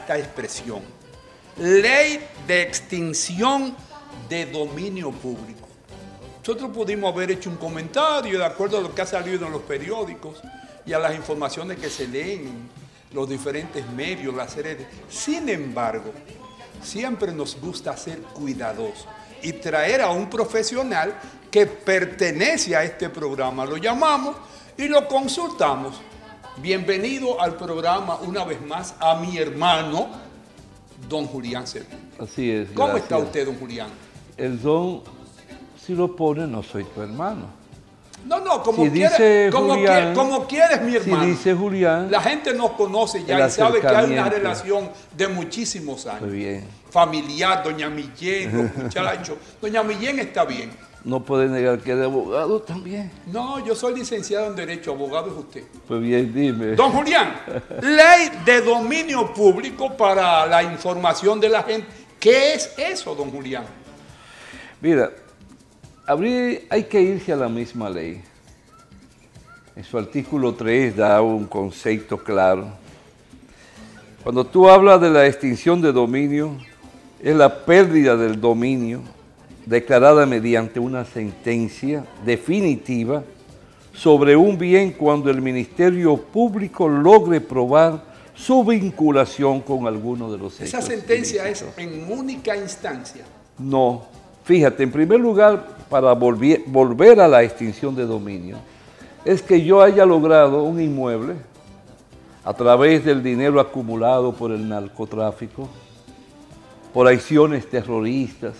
esta expresión. Ley de extinción de dominio público. Nosotros pudimos haber hecho un comentario de acuerdo a lo que ha salido en los periódicos y a las informaciones que se leen en los diferentes medios, las series. Sin embargo, siempre nos gusta ser cuidadosos y traer a un profesional que pertenece a este programa. Lo llamamos y lo consultamos. Bienvenido al programa una vez más a mi hermano, don Julián Cerulle. Así es. ¿Cómo gracias. está usted, don Julián? El don, si lo pone, no soy tu hermano. No, como Si quieres, dice Julián, como quieres, mi hermano. Si dice Julián, la gente nos conoce ya el y sabe que hay una acercamiento. relación de muchísimos años. Muy bien. Familiar, doña Millén, los muchachos. Doña Millén está bien. No puede negar que de abogado también. No, yo soy licenciado en Derecho, abogado es usted. Pues bien, dime. Don Julián, ley de dominio público para la información de la gente. ¿Qué es eso, don Julián? Mira, hay que irse a la misma ley. En su artículo 3 da un concepto claro. Cuando tú hablas de la extinción de dominio, es la pérdida del dominio declarada mediante una sentencia definitiva sobre un bien cuando el Ministerio Público logre probar su vinculación con alguno de los hechos. ¿Esa sentencia es ilícitos. en única instancia? No. Fíjate, en primer lugar, para volver a la extinción de dominio, es que yo haya logrado un inmueble a través del dinero acumulado por el narcotráfico, por acciones terroristas,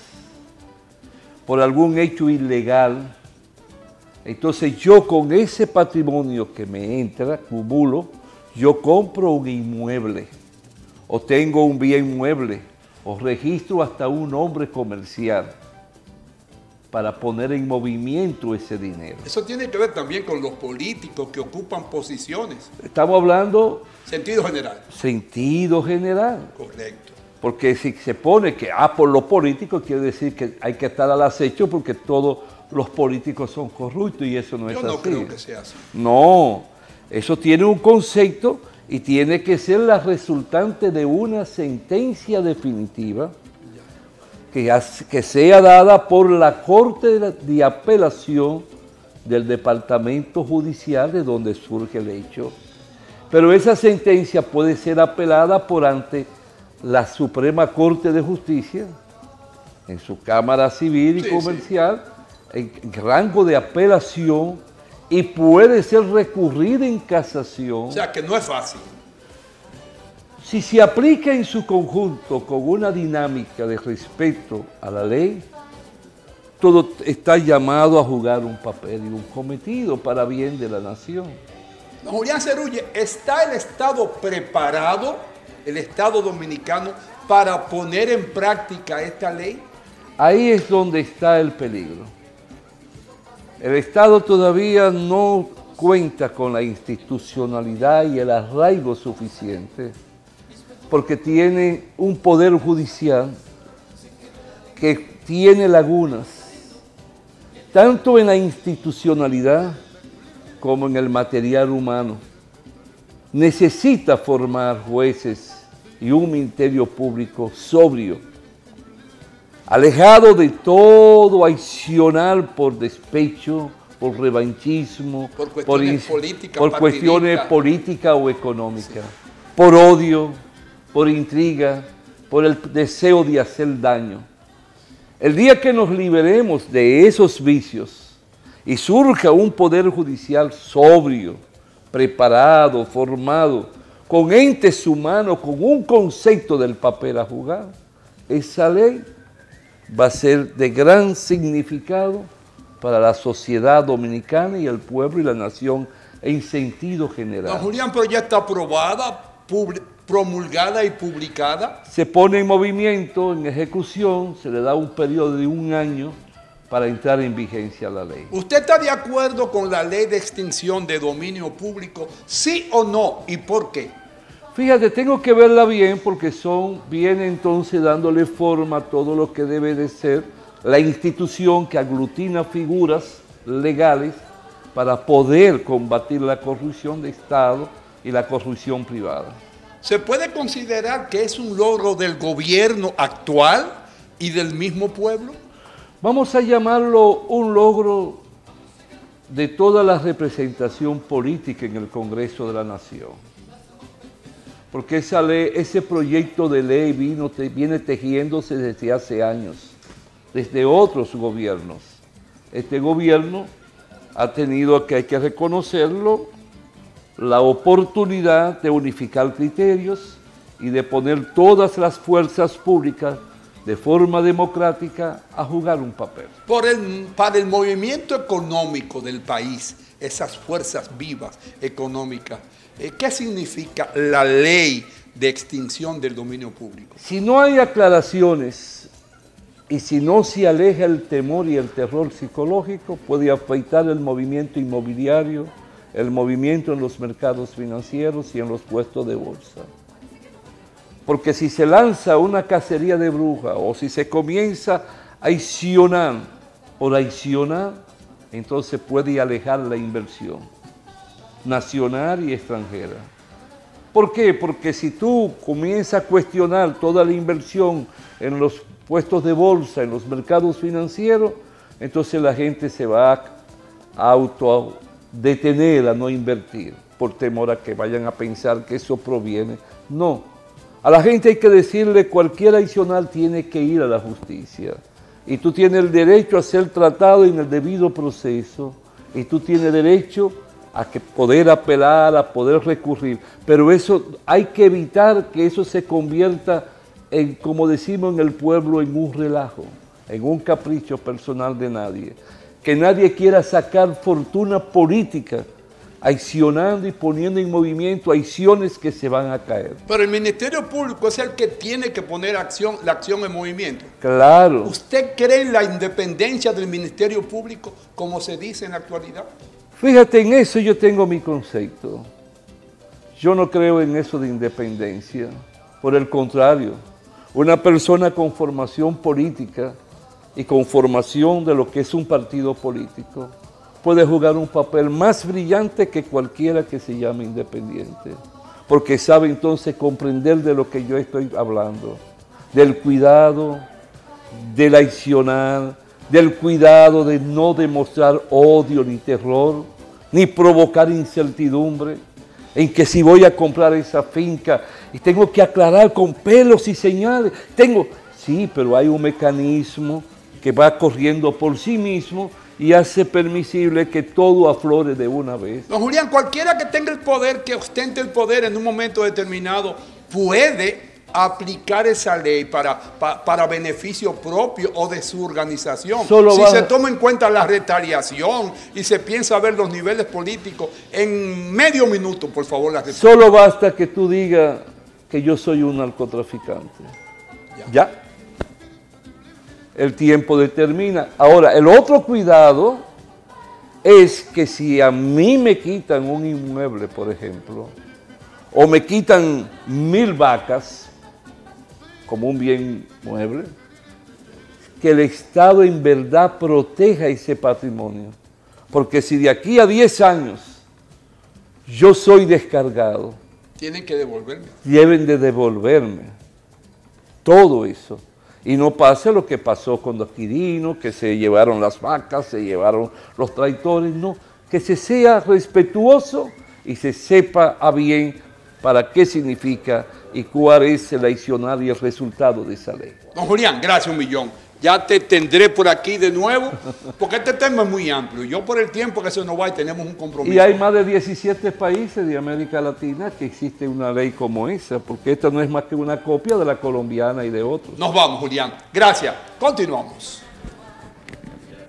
por algún hecho ilegal. Entonces yo con ese patrimonio que me entra, acumulo, yo compro un inmueble, o tengo un bien mueble, o registro hasta un nombre comercial para poner en movimiento ese dinero. Eso tiene que ver también con los políticos que ocupan posiciones. Estamos hablando Sentido general. sentido general. Correcto. Porque si se pone que por los políticos, quiere decir que hay que estar al acecho porque todos los políticos son corruptos y eso no es así. Yo no creo que sea así. No, eso tiene un concepto y tiene que ser la resultante de una sentencia definitiva que sea dada por la Corte de Apelación del Departamento Judicial de donde surge el hecho. Pero esa sentencia puede ser apelada por ante la Suprema Corte de Justicia, en su Cámara Civil y Comercial, en rango de apelación, y puede ser recurrida en casación. O sea, que no es fácil. Si se aplica en su conjunto con una dinámica de respeto a la ley, todo está llamado a jugar un papel y un cometido para bien de la nación. Don Julián Cerulle, ¿está el Estado preparado, el Estado dominicano, para poner en práctica esta ley? Ahí es donde está el peligro. El Estado todavía no cuenta con la institucionalidad y el arraigo suficiente porque tiene un poder judicial que tiene lagunas, tanto en la institucionalidad como en el material humano. Necesita formar jueces y un ministerio público sobrio, alejado de todo accionar por despecho, por revanchismo, por cuestiones políticas o económicas, por odio, por intriga, por el deseo de hacer daño. El día que nos liberemos de esos vicios y surja un poder judicial sobrio, preparado, formado, con entes humanos, con un concepto del papel a jugar, esa ley va a ser de gran significado para la sociedad dominicana y el pueblo y la nación en sentido general. Don Julián, pero ya está aprobada, promulgada y publicada. Se pone en movimiento, en ejecución, se le da un periodo de 1 año para entrar en vigencia la ley. ¿Usted está de acuerdo con la ley de extinción de dominio público? ¿Sí o no? ¿Y por qué? Fíjate, tengo que verla bien porque viene entonces dándole forma a todo lo que debe de ser la institución que aglutina figuras legales para poder combatir la corrupción de Estado y la corrupción privada. ¿Se puede considerar que es un logro del gobierno actual y del mismo pueblo? Vamos a llamarlo un logro de toda la representación política en el Congreso de la Nación. Porque esa ley, ese proyecto de ley viene tejiéndose desde hace años, desde otros gobiernos. Este gobierno ha tenido, que hay que reconocerlo, la oportunidad de unificar criterios y de poner todas las fuerzas públicas de forma democrática a jugar un papel. Para el movimiento económico del país, esas fuerzas vivas económicas, ¿qué significa la ley de extinción del dominio público? Si no hay aclaraciones y si no se aleja el temor y el terror psicológico, puede afectar el movimiento inmobiliario, el movimiento en los mercados financieros y en los puestos de bolsa. Porque si se lanza una cacería de brujas o si se comienza a accionar por accionar, entonces puede alejar la inversión nacional y extranjera. ¿Por qué? Porque si tú comienzas a cuestionar toda la inversión en los puestos de bolsa, en los mercados financieros, entonces la gente se va a autodetener a no invertir por temor a que vayan a pensar que eso proviene. No. A la gente hay que decirle, cualquier adicional tiene que ir a la justicia. Y tú tienes el derecho a ser tratado en el debido proceso. Y tú tienes derecho a poder apelar, a poder recurrir. Pero eso hay que evitar que eso se convierta en, como decimos en el pueblo, en un relajo, en un capricho personal de nadie. Que nadie quiera sacar fortuna política accionando y poniendo en movimiento acciones que se van a caer. Pero el Ministerio Público es el que tiene que poner la acción en movimiento. Claro. ¿Usted cree en la independencia del Ministerio Público, como se dice en la actualidad? Fíjate, en eso yo tengo mi concepto. Yo no creo en eso de independencia. Por el contrario, una persona con formación política y con formación de lo que es un partido político puede jugar un papel más brillante que cualquiera que se llame independiente, porque sabe entonces comprender de lo que yo estoy hablando, del cuidado, del accionar, del cuidado de no demostrar odio ni terror, ni provocar incertidumbre, en que si voy a comprar esa finca y tengo que aclarar con pelos y señales, sí, pero hay un mecanismo que va corriendo por sí mismo y hace permisible que todo aflore de una vez. Don Julián, cualquiera que tenga el poder, que ostente el poder en un momento determinado, puede aplicar esa ley para beneficio propio o de su organización. Se toma en cuenta la retaliación y se piensa ver los niveles políticos, en medio minuto, por favor. Solo basta que tú digas que yo soy un narcotraficante. ¿Ya? El tiempo determina. Ahora, el otro cuidado es que si a mí me quitan un inmueble, por ejemplo, o me quitan 1000 vacas como un bien mueble, que el Estado en verdad proteja ese patrimonio. Porque si de aquí a 10 años yo soy descargado, tienen que devolverme. Deben de devolverme todo eso. Y no pase lo que pasó con los Quirinos, que se llevaron las vacas, se llevaron los traidores, no. Que se sea respetuoso y se sepa a bien para qué significa y cuál es el accionar y el resultado de esa ley. Don Julián, gracias un millón. Ya te tendré por aquí de nuevo, porque este tema es muy amplio. Yo por el tiempo que se nos va y tenemos un compromiso. Y hay más de 17 países de América Latina que existe una ley como esa, porque esta no es más que una copia de la colombiana y de otros. Nos vamos, Julián. Gracias. Continuamos.